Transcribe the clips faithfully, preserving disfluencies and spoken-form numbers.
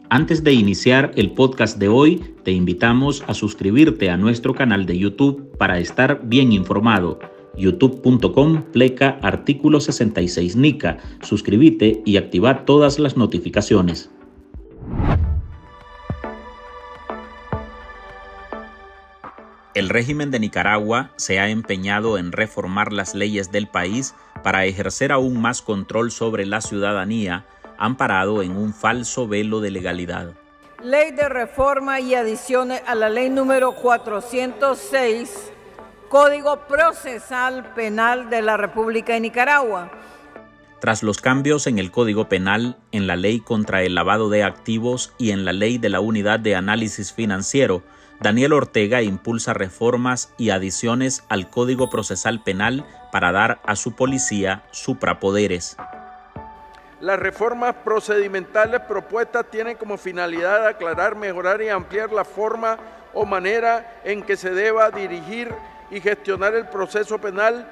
Antes de iniciar el podcast de hoy, te invitamos a suscribirte a nuestro canal de YouTube para estar bien informado. youtube punto com pleca artículo sesenta y seis Nica. Suscríbete y activa todas las notificaciones. El régimen de Nicaragua se ha empeñado en reformar las leyes del país para ejercer aún más control sobre la ciudadanía, amparado en un falso velo de legalidad. Ley de reforma y adiciones a la ley número cuatrocientos seis, Código Procesal Penal de la República de Nicaragua. Tras los cambios en el Código Penal, en la Ley contra el Lavado de Activos y en la Ley de la Unidad de Análisis Financiero, Daniel Ortega impulsa reformas y adiciones al Código Procesal Penal para dar a su policía suprapoderes. Las reformas procedimentales propuestas tienen como finalidad aclarar, mejorar y ampliar la forma o manera en que se deba dirigir y gestionar el proceso penal.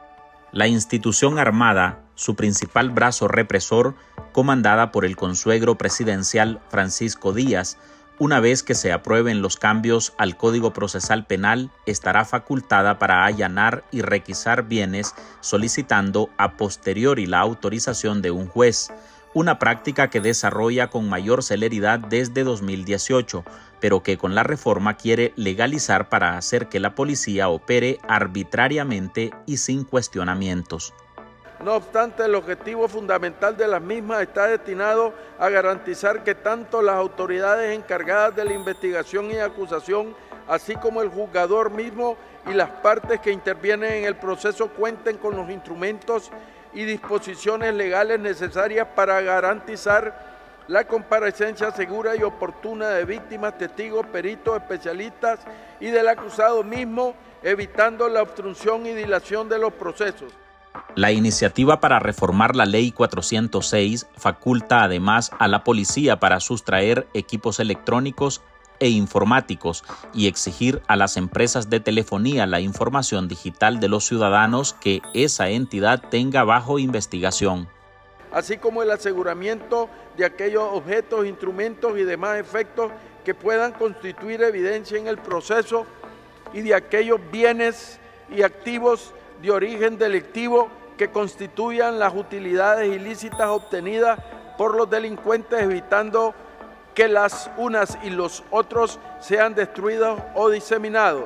La institución armada, su principal brazo represor, comandada por el consuegro presidencial Francisco Díaz, una vez que se aprueben los cambios al Código Procesal Penal, estará facultada para allanar y requisar bienes solicitando a posteriori la autorización de un juez, una práctica que desarrolla con mayor celeridad desde dos mil dieciocho, pero que con la reforma quiere legalizar para hacer que la policía opere arbitrariamente y sin cuestionamientos. No obstante, el objetivo fundamental de las mismas está destinado a garantizar que tanto las autoridades encargadas de la investigación y acusación, así como el juzgador mismo y las partes que intervienen en el proceso cuenten con los instrumentos y disposiciones legales necesarias para garantizar la comparecencia segura y oportuna de víctimas, testigos, peritos, especialistas y del acusado mismo, evitando la obstrucción y dilación de los procesos. La iniciativa para reformar la Ley cuatrocientos seis faculta además a la policía para sustraer equipos electrónicos e informáticos y exigir a las empresas de telefonía la información digital de los ciudadanos que esa entidad tenga bajo investigación, así como el aseguramiento de aquellos objetos, instrumentos y demás efectos que puedan constituir evidencia en el proceso y de aquellos bienes y activos de origen delictivo que constituyan las utilidades ilícitas obtenidas por los delincuentes, evitando que las unas y los otros sean destruidos o diseminados.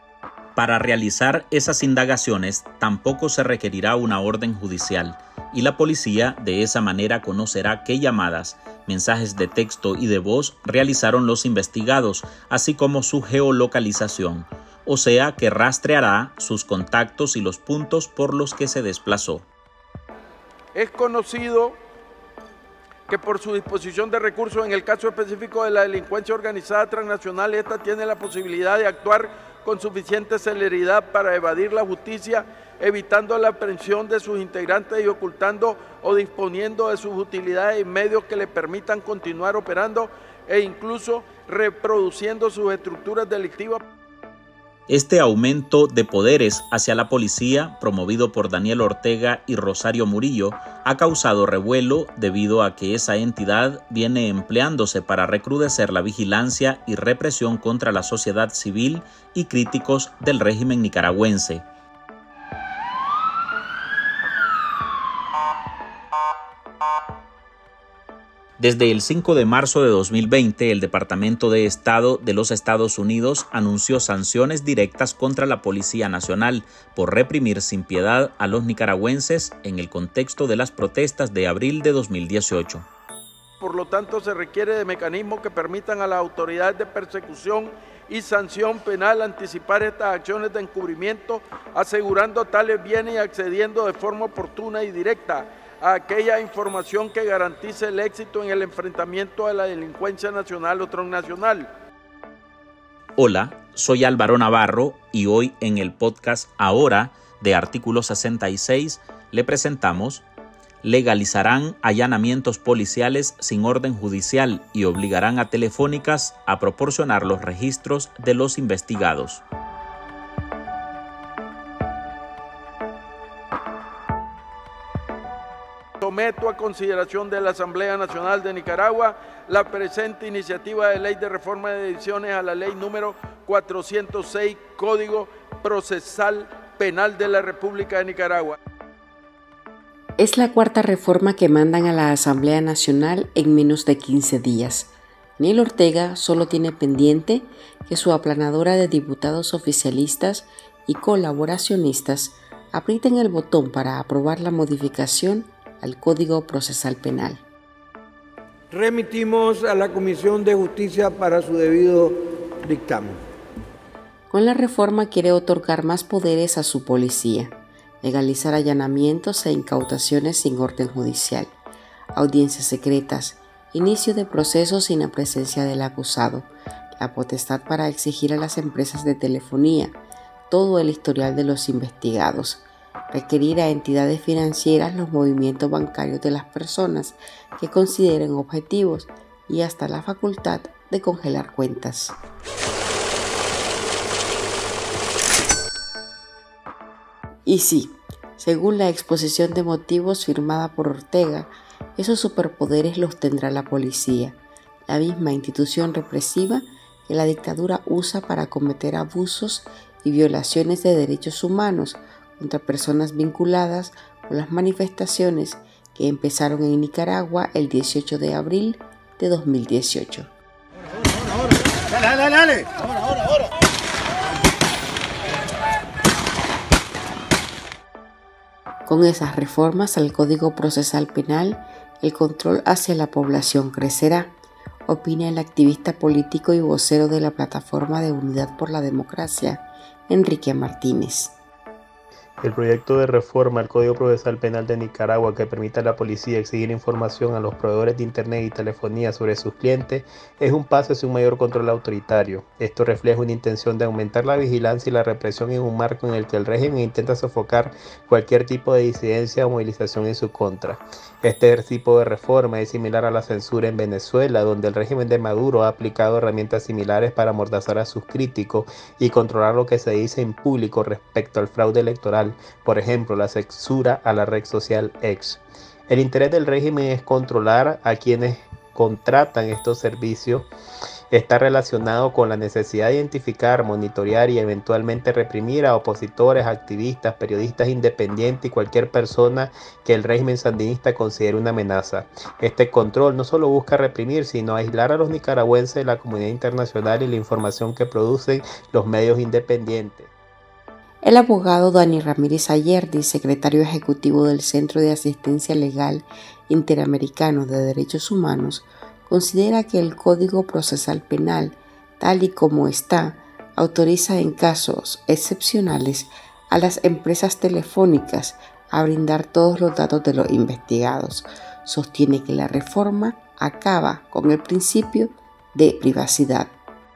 Para realizar esas indagaciones tampoco se requerirá una orden judicial y la policía de esa manera conocerá qué llamadas, mensajes de texto y de voz realizaron los investigados, así como su geolocalización, o sea que rastreará sus contactos y los puntos por los que se desplazó. Es conocido que por su disposición de recursos en el caso específico de la delincuencia organizada transnacional, esta tiene la posibilidad de actuar con suficiente celeridad para evadir la justicia, evitando la aprehensión de sus integrantes y ocultando o disponiendo de sus utilidades y medios que le permitan continuar operando e incluso reproduciendo sus estructuras delictivas. Este aumento de poderes hacia la policía, promovido por Daniel Ortega y Rosario Murillo, ha causado revuelo debido a que esa entidad viene empleándose para recrudecer la vigilancia y represión contra la sociedad civil y críticos del régimen nicaragüense. Desde el cinco de marzo de dos mil veinte, el Departamento de Estado de los Estados Unidos anunció sanciones directas contra la Policía Nacional por reprimir sin piedad a los nicaragüenses en el contexto de las protestas de abril de dos mil dieciocho. Por lo tanto, se requiere de mecanismos que permitan a las autoridades de persecución y sanción penal anticipar estas acciones de encubrimiento, asegurando tales bienes y accediendo de forma oportuna y directa a aquella información que garantice el éxito en el enfrentamiento a la delincuencia nacional o transnacional. Hola, soy Álvaro Navarro y hoy en el podcast Ahora de Artículo sesenta y seis le presentamos: legalizarán allanamientos policiales sin orden judicial y obligarán a Telefónicas a proporcionar los registros de los investigados. someto a consideración de la Asamblea Nacional de Nicaragua la presente iniciativa de ley de reforma de ediciones a la ley número cuatrocientos seis, Código Procesal Penal de la República de Nicaragua. Es la cuarta reforma que mandan a la Asamblea Nacional en menos de quince días. Daniel Ortega solo tiene pendiente que su aplanadora de diputados oficialistas y colaboracionistas aprieten el botón para aprobar la modificación al Código Procesal Penal. Remitimos a la Comisión de Justicia para su debido dictamen. Con la reforma quiere otorgar más poderes a su policía, legalizar allanamientos e incautaciones sin orden judicial, audiencias secretas, inicio de procesos sin la presencia del acusado, la potestad para exigir a las empresas de telefonía todo el historial de los investigados, requerir a entidades financieras los movimientos bancarios de las personas que consideren objetivos y hasta la facultad de congelar cuentas. Y sí, según la exposición de motivos firmada por Ortega, esos superpoderes los tendrá la policía, la misma institución represiva que la dictadura usa para cometer abusos y violaciones de derechos humanos contra personas vinculadas con las manifestaciones que empezaron en Nicaragua el dieciocho de abril de dos mil dieciocho. Dale, dale, dale. Ahora, ahora, ahora. Con esas reformas al Código Procesal Penal, el control hacia la población crecerá, opina el activista político y vocero de la Plataforma de Unidad por la Democracia, Enrique Martínez. El proyecto de reforma al Código Procesal Penal de Nicaragua que permita a la policía exigir información a los proveedores de internet y telefonía sobre sus clientes es un paso hacia un mayor control autoritario. Esto refleja una intención de aumentar la vigilancia y la represión en un marco en el que el régimen intenta sofocar cualquier tipo de disidencia o movilización en su contra. Este tipo de reforma es similar a la censura en Venezuela, donde el régimen de Maduro ha aplicado herramientas similares para amordazar a sus críticos y controlar lo que se dice en público respecto al fraude electoral, por ejemplo, la censura a la red social X. El interés del régimen es controlar a quienes contratan estos servicios. Está relacionado con la necesidad de identificar, monitorear y eventualmente reprimir a opositores, activistas, periodistas independientes y cualquier persona que el régimen sandinista considere una amenaza. Este control no solo busca reprimir, sino aislar a los nicaragüenses de la comunidad internacional y la información que producen los medios independientes. El abogado Dani Ramírez Ayerdi, secretario ejecutivo del Centro de Asistencia Legal Interamericano de Derechos Humanos, considera que el Código Procesal Penal, tal y como está, autoriza en casos excepcionales a las empresas telefónicas a brindar todos los datos de los investigados. Sostiene que la reforma acaba con el principio de privacidad.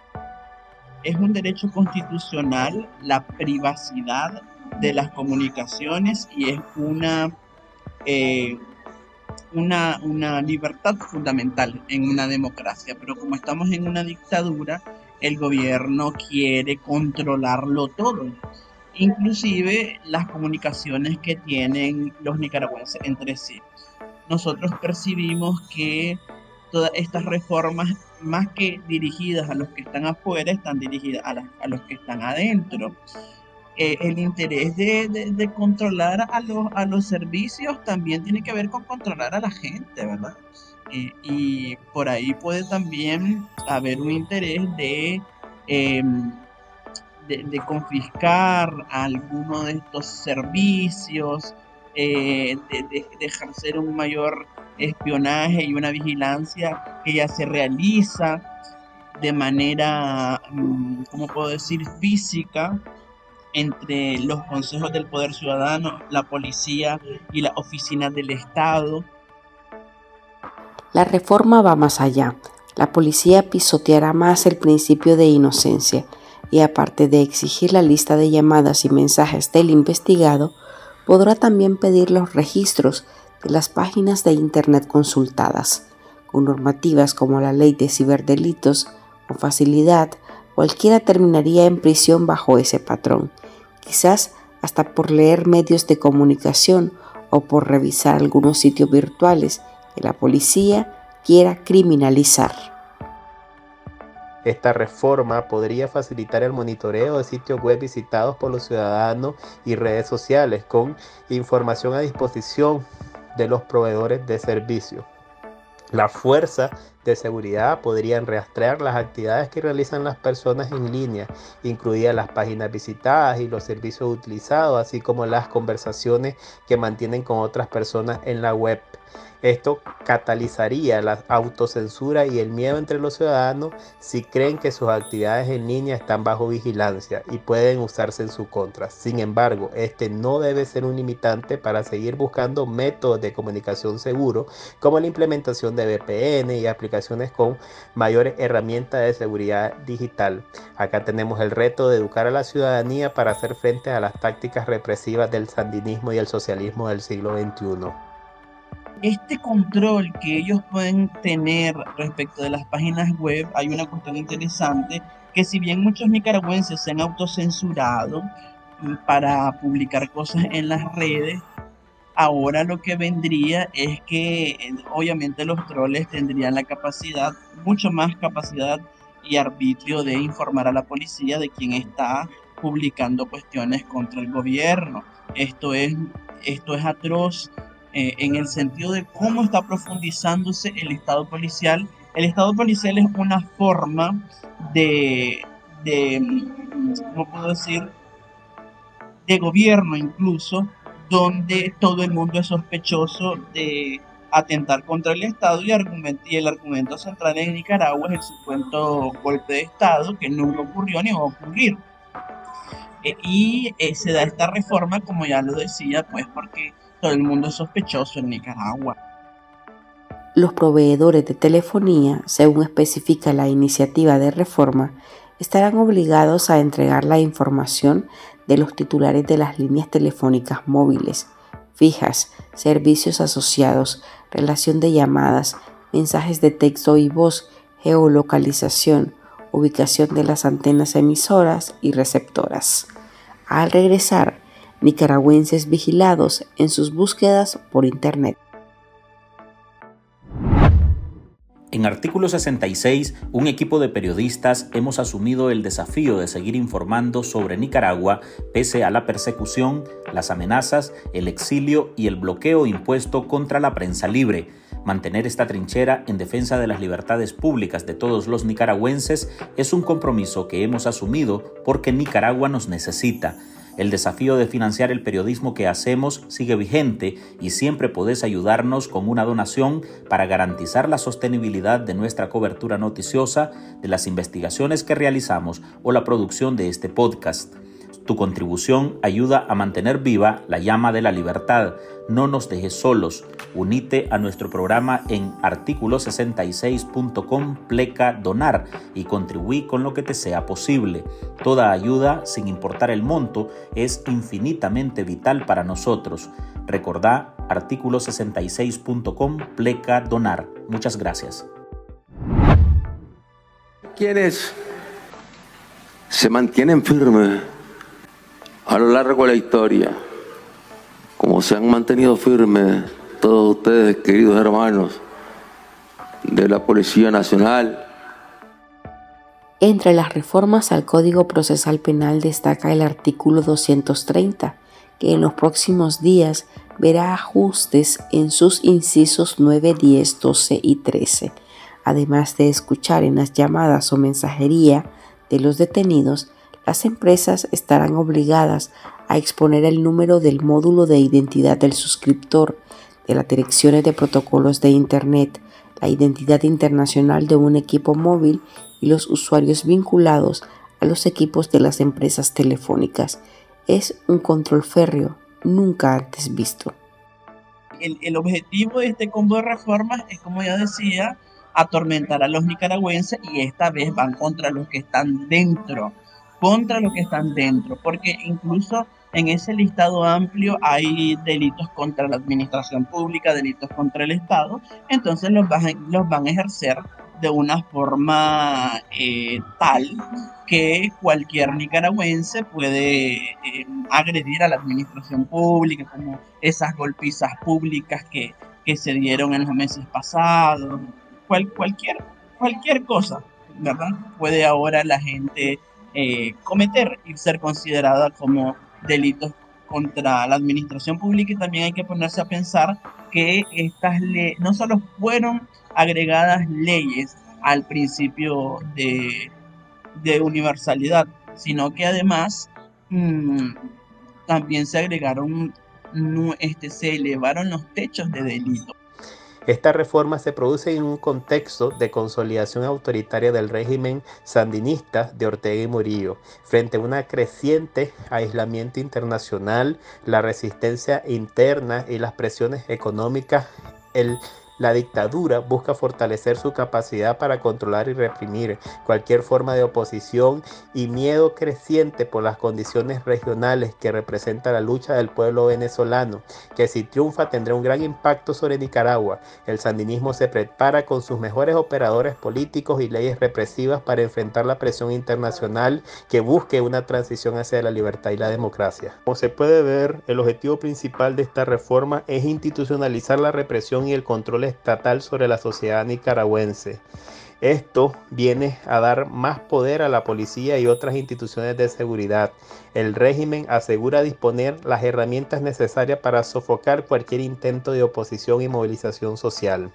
Es un derecho constitucional la privacidad de las comunicaciones y es una, eh, una, una libertad fundamental en una democracia. Pero como estamos en una dictadura, el gobierno quiere controlarlo todo, inclusive las comunicaciones que tienen los nicaragüenses entre sí. Nosotros percibimos que todas estas reformas, más que dirigidas a los que están afuera, están dirigidas a, la, a los que están adentro. Eh, el interés de, de, de controlar a los, a los servicios también tiene que ver con controlar a la gente, ¿verdad? Eh, y por ahí puede también haber un interés de, eh, de, de confiscar alguno de estos servicios, eh, de, de, de ejercer un mayor espionaje y una vigilancia que ya se realiza de manera, ¿cómo puedo decir?, física entre los consejos del Poder Ciudadano, la policía y las oficinas del Estado. La reforma va más allá. La policía pisoteará más el principio de inocencia y, aparte de exigir la lista de llamadas y mensajes del investigado, podrá también pedir los registros de las páginas de Internet consultadas. Con normativas como la Ley de Ciberdelitos, con facilidad, cualquiera terminaría en prisión bajo ese patrón, quizás hasta por leer medios de comunicación o por revisar algunos sitios virtuales que la policía quiera criminalizar. Esta reforma podría facilitar el monitoreo de sitios web visitados por los ciudadanos y redes sociales con información a disposición de los proveedores de servicios. La fuerza de seguridad podrían rastrear las actividades que realizan las personas en línea, incluidas las páginas visitadas y los servicios utilizados, así como las conversaciones que mantienen con otras personas en la web. Esto catalizaría la autocensura y el miedo entre los ciudadanos si creen que sus actividades en línea están bajo vigilancia y pueden usarse en su contra. Sin embargo, este no debe ser un limitante para seguir buscando métodos de comunicación seguros, como la implementación de V P N y aplicaciones con mayores herramientas de seguridad digital. Acá tenemos el reto de educar a la ciudadanía para hacer frente a las tácticas represivas del sandinismo y el socialismo del siglo veintiuno. Este control que ellos pueden tener respecto de las páginas web, hay una cuestión interesante, que si bien muchos nicaragüenses se han autocensurado para publicar cosas en las redes, ahora lo que vendría es que obviamente los troles tendrían la capacidad, mucho más capacidad y arbitrio de informar a la policía de quién está publicando cuestiones contra el gobierno. Esto es, esto es atroz. Eh, en el sentido de cómo está profundizándose el Estado policial. El Estado policial es una forma de, de, ¿cómo puedo decir?, de gobierno incluso, donde todo el mundo es sospechoso de atentar contra el Estado y, argument, y el argumento central en Nicaragua es el supuesto golpe de Estado que nunca ocurrió ni va a ocurrir. Eh, y eh, se da esta reforma, como ya lo decía, pues porque todo el mundo es sospechoso en Nicaragua. Los proveedores de telefonía, según especifica la iniciativa de reforma, estarán obligados a entregar la información de los titulares de las líneas telefónicas móviles, fijas, servicios asociados, relación de llamadas, mensajes de texto y voz, geolocalización, ubicación de las antenas emisoras y receptoras. Al regresar, nicaragüenses vigilados en sus búsquedas por Internet. En Artículo sesenta y seis, un equipo de periodistas hemos asumido el desafío de seguir informando sobre Nicaragua pese a la persecución, las amenazas, el exilio y el bloqueo impuesto contra la prensa libre. Mantener esta trinchera en defensa de las libertades públicas de todos los nicaragüenses es un compromiso que hemos asumido porque Nicaragua nos necesita. El desafío de financiar el periodismo que hacemos sigue vigente y siempre podés ayudarnos con una donación para garantizar la sostenibilidad de nuestra cobertura noticiosa, de las investigaciones que realizamos o la producción de este podcast. Tu contribución ayuda a mantener viva la llama de la libertad. No nos dejes solos. Unite a nuestro programa en artículo sesenta y seis punto com pleca donar y contribuí con lo que te sea posible. Toda ayuda, sin importar el monto, es infinitamente vital para nosotros. Recordá artículo sesenta y seis punto com pleca donar. Muchas gracias. Quienes se mantienen firmes a lo largo de la historia, como se han mantenido firmes todos ustedes, queridos hermanos de la Policía Nacional. Entre las reformas al Código Procesal Penal destaca el artículo doscientos treinta, que en los próximos días verá ajustes en sus incisos nueve, diez, doce y trece, además de escuchar en las llamadas o mensajería de los detenidos. Las empresas estarán obligadas a exponer el número del módulo de identidad del suscriptor, de las direcciones de protocolos de Internet, la identidad internacional de un equipo móvil y los usuarios vinculados a los equipos de las empresas telefónicas. Es un control férreo nunca antes visto. El, el objetivo de este combo de reformas es, como ya decía, atormentar a los nicaragüenses, y esta vez van contra los que están dentro. contra los que están dentro, porque incluso en ese listado amplio hay delitos contra la administración pública, delitos contra el Estado, entonces los van, los van a ejercer de una forma eh, tal que cualquier nicaragüense puede eh, agredir a la administración pública, como esas golpizas públicas que, que se dieron en los meses pasados, cual, cualquier, cualquier cosa, ¿verdad? Puede ahora la gente eh, cometer y ser considerada como delitos contra la administración pública. Y también hay que ponerse a pensar que estas leyes no solo fueron agregadas leyes al principio de, de universalidad, sino que además mmm, también se agregaron, este, se elevaron los techos de delito. Esta reforma se produce en un contexto de consolidación autoritaria del régimen sandinista de Ortega y Murillo, frente a un creciente aislamiento internacional, la resistencia interna y las presiones económicas. El La dictadura busca fortalecer su capacidad para controlar y reprimir cualquier forma de oposición, y miedo creciente por las condiciones regionales que representa la lucha del pueblo venezolano, que si triunfa tendrá un gran impacto sobre Nicaragua. El sandinismo se prepara con sus mejores operadores políticos y leyes represivas para enfrentar la presión internacional que busque una transición hacia la libertad y la democracia. Como se puede ver, el objetivo principal de esta reforma es institucionalizar la represión y el control estatal sobre la sociedad nicaragüense. Esto viene a dar más poder a la policía y otras instituciones de seguridad. El régimen asegura disponer las herramientas necesarias para sofocar cualquier intento de oposición y movilización social.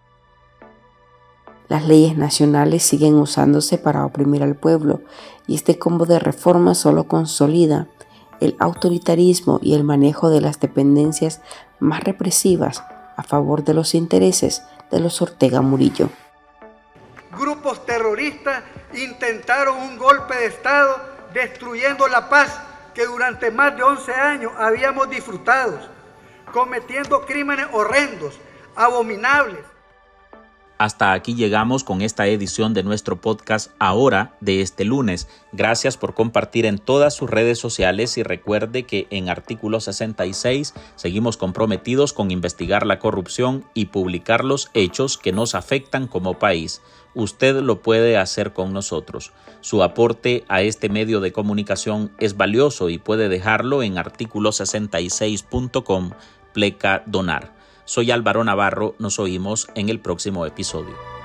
Las leyes nacionales siguen usándose para oprimir al pueblo, y este combo de reformas solo consolida el autoritarismo y el manejo de las dependencias más represivas a favor de los intereses de los Ortega Murillo. Grupos terroristas intentaron un golpe de Estado destruyendo la paz que durante más de once años habíamos disfrutado, cometiendo crímenes horrendos, abominables. Hasta aquí llegamos con esta edición de nuestro podcast Ahora de este lunes. Gracias por compartir en todas sus redes sociales y recuerde que en Artículo sesenta y seis seguimos comprometidos con investigar la corrupción y publicar los hechos que nos afectan como país. Usted lo puede hacer con nosotros. Su aporte a este medio de comunicación es valioso y puede dejarlo en artículo sesenta y seis punto com, pleca donar. Soy Álvaro Navarro, nos oímos en el próximo episodio.